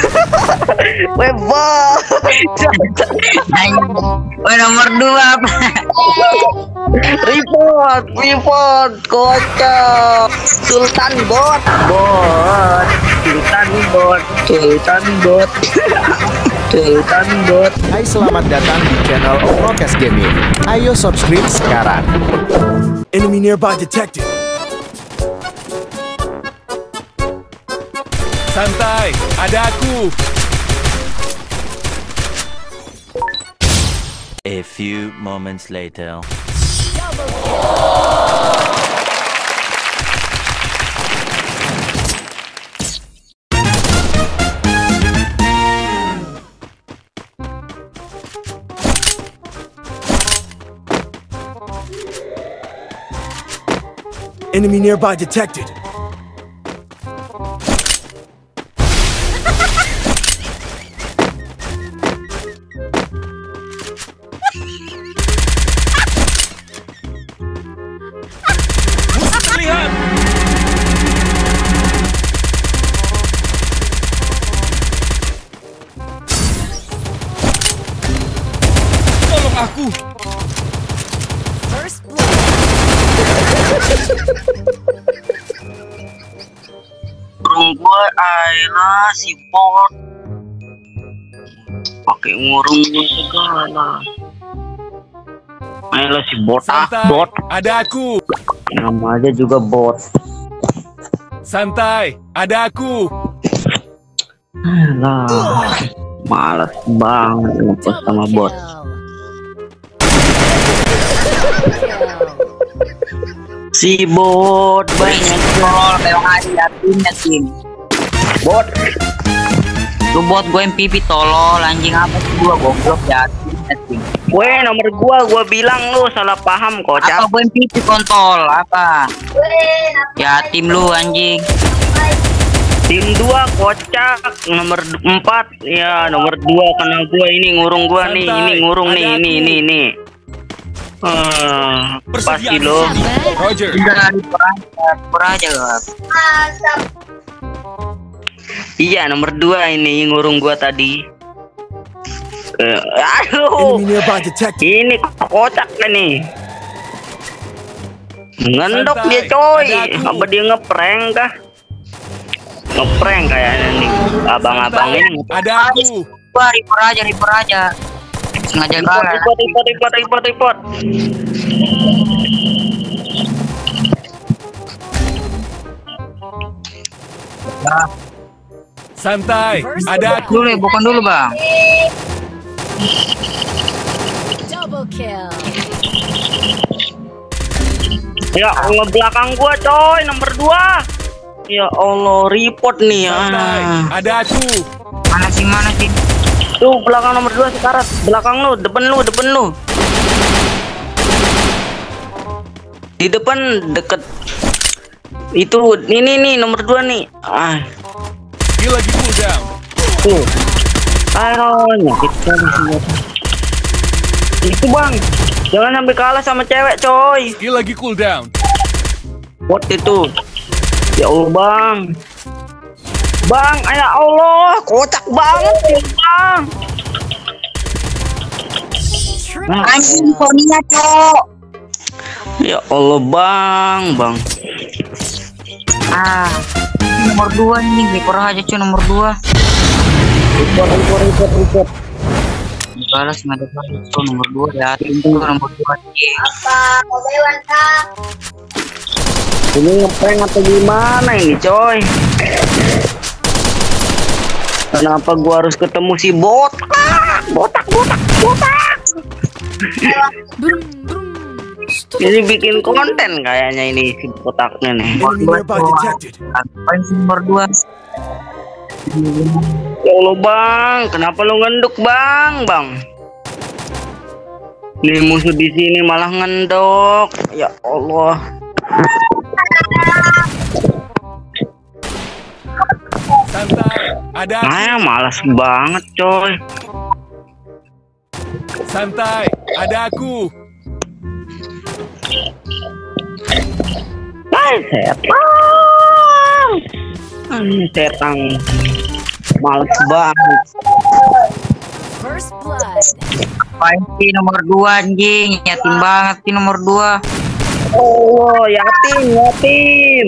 Bebas. Oh, nomor 2 apa? Report, kocak. Sultan bot. Hai, selamat datang di channel Prokes Gaming. Ayo subscribe sekarang. Enemy nearby detected. Santai, ada aku. A few moments later. Enemy nearby detected. Musuh terlihat. Tolong aku. Ngurung gue ayolah si bot. Pakai ngurung gue segala. Ayolah si bot. Santai, ada aku. Nama aja juga bot. Santai, ada aku. Alah, malas banget ngepost sama bot. Si bot banyak Troll, memang aja yakin. bot. Lu bot gue MVP tolol, anjing apa sih gua goblok yakin. Gue nomor gua bilang lu salah paham Apa kocak. gue MVP kontol apa? Ya tim lu anjing. Tim 2 kocak, nomor 4 ya, nomor 2 karena gua ini ngurung gua nih, Santai, ini ngurung nih, ada ini. Pasti lo. Roger. Udah diper aja guys. Iya, nomor 2 ini ngurung gua tadi. Aduh, Enemy nearby detected. ini kocak nih. Ngendok Santai, dia coy. ada aku. Apa dia ngeprank kah? Ngeprank kayaknya nih. Abang-abang Santai, ini ada aku. Gua riper aja. Sengaja kalah. report. Santai, ada aku. Dulu ya, bukan dulu bang. Double kill. Ya Allah, belakang gua coy, nomor 2. Ya Allah, report nih. Santai, ada aku. Mana sih? Tuh belakang nomor 2 sekarang. Belakang lu, depan lu. Di depan deket. Itu ini nih nomor 2 nih. Dia lagi cooldown. Tuh. Ayo, nyakit sekali senjata. Itu bang, jangan sampai kalah sama cewek coy. Dia lagi cooldown. Bot itu. Ya Allah bang. Bang, ya Allah, kocak banget sih bang. Anjing poninya cok. Ya Allah bang. Nomor 2 nih, riper aja cuy nomor 2. Report. Balas nggak ada balas tuh nomor 2 ya. Itu nomor 2 anjing. Ini ngeprank atau gimana ini coy? Kenapa gua harus ketemu si bot? Botak. Ini bikin konten kayaknya ini si botaknya nih. Enemy nearby detected. Apa sih nomor 2? Ya Allah bang, kenapa lu ngenduk bang? Nih musuh di sini malah ngendok. Ya Allah. Santai, ada aku. Malas banget coy. Santai, ada aku. Hai setan. Setan. Males banget. First blood. Apain sih nomor 2 anjing? Yatim banget sih nomor 2. Oh, yatim.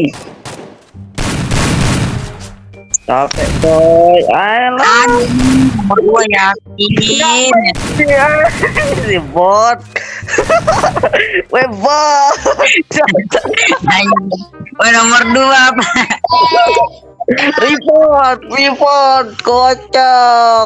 Capek coy. Ayolah. Nomor 2 yatim. Si bot. Weh bot. Oh, nomor 2 apa? Report, kocak.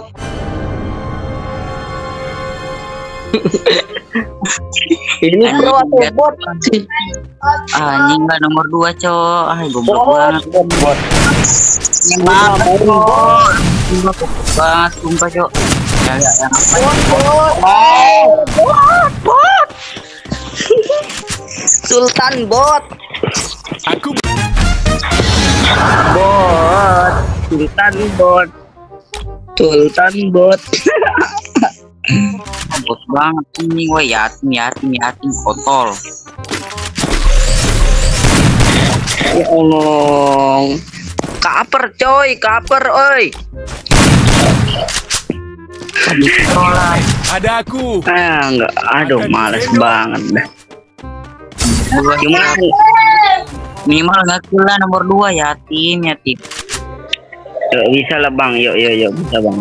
Ini pro atau bot? Anjing lah nomor 2 cok. Goblok banget. Bot. Yang banget cok. Banget sumpah cok. Ya yang Bot. Sultan bot. Aku Sultan bot. bot banget anjing. Wah yatim kontol. Ya Allah. Kaper coy, oi. ada aku. Enggak. Aduh, males banget dah. Gimana? Minimal nggak kula nomor 2 yatim. Yuk, bisa lah bang, yuk bisa bang.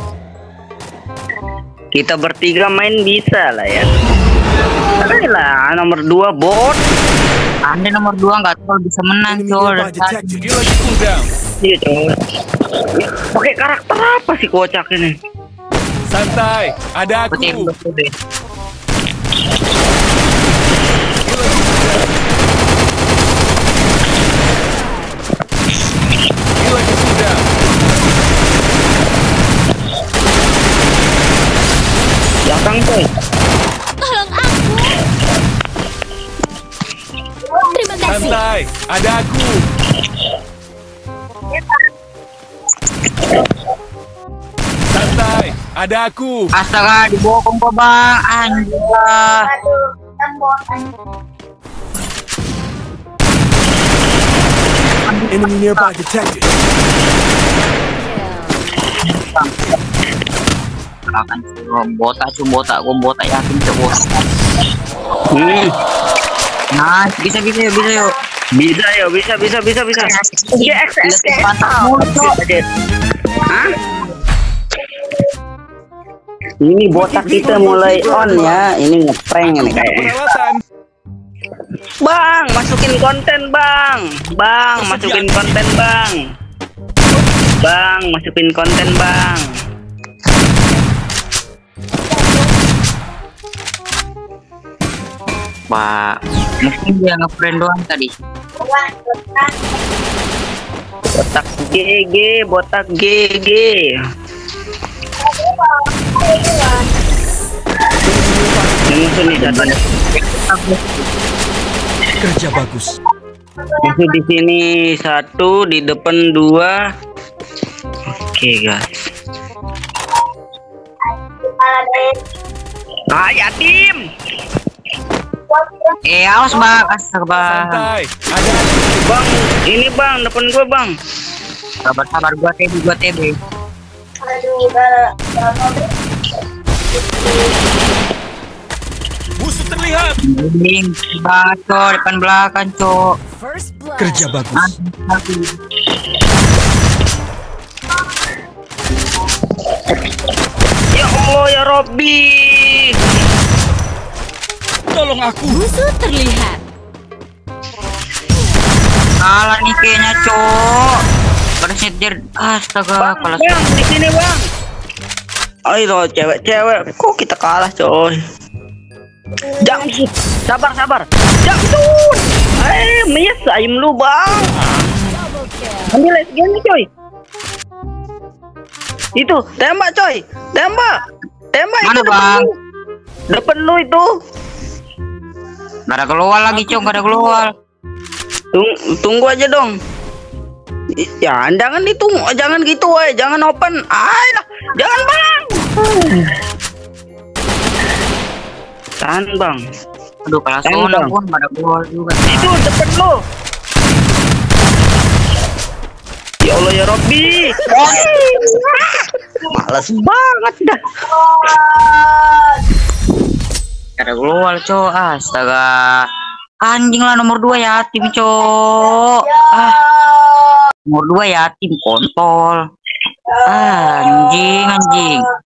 Kita bertiga main bisa lah ya. Lah nomor 2 bot. Anda nomor 2 nggak tahu bisa menang Enemy cok. nearby detected. Dia lagi cooldown. Iya coy. Pakai karakter apa sih kocak ini? Santai, ada aku. Dia lagi cooldown. Belakang coy. Tolong aku. Terima kasih. Santai, ada aku. Santai, ada aku. Astaga, dibokong kok bang. Anjir lah. Enemy nearby detected. Akan botak yakin cok bos. Nah, bisa yuk. Bisa. Hah? Ini botak kita mulai on ya. Ini ngeprank ini kayaknya. Perawatan. Bang, masukin konten bang. Masukin konten bang. Pak, mungkin dia nge-friend doang tadi. Botak GG. Musuh nih datanya. Kerja bagus. Musuh di sini 1, di depan 2. Oke guys. Yatim. Awas bang, astaga. Santai, ada aku. Bang, ini bang, depan gua bang. Sabar, gua TB. Musuh terlihat. Bing, baco depan belakang cok. First blood. Kerja bagus. Ya Allah ya Robby. Tolong aku. Musuh terlihat. Kalah nih kayaknya cok. Pada setir, astaga, kalah. Bang, di sini bang. Ayo cewek. Kok kita kalah coy? Jamsud, sabar. Jamsud. Miss ayam lu bang. Double kill. Ambil SG-nya coy. Itu, tembak coy. Tembak Mana, itu Bang? Depan lu itu. Gak ada keluar lagi cok, gak ada keluar. Tunggu aja dong. Ya, jangan ditunggu, jangan gitu, jangan open. Ayolah, jangan bang. Tahan bang. Aduh, kalah zona pun gak ada keluar juga. Itu depan lo. Ya Allah ya Robby. Males banget dah. Ada global cok, astaga. Anjing lah nomor 2 yatim cok. Nomor 2 yatim kontol. Anjing.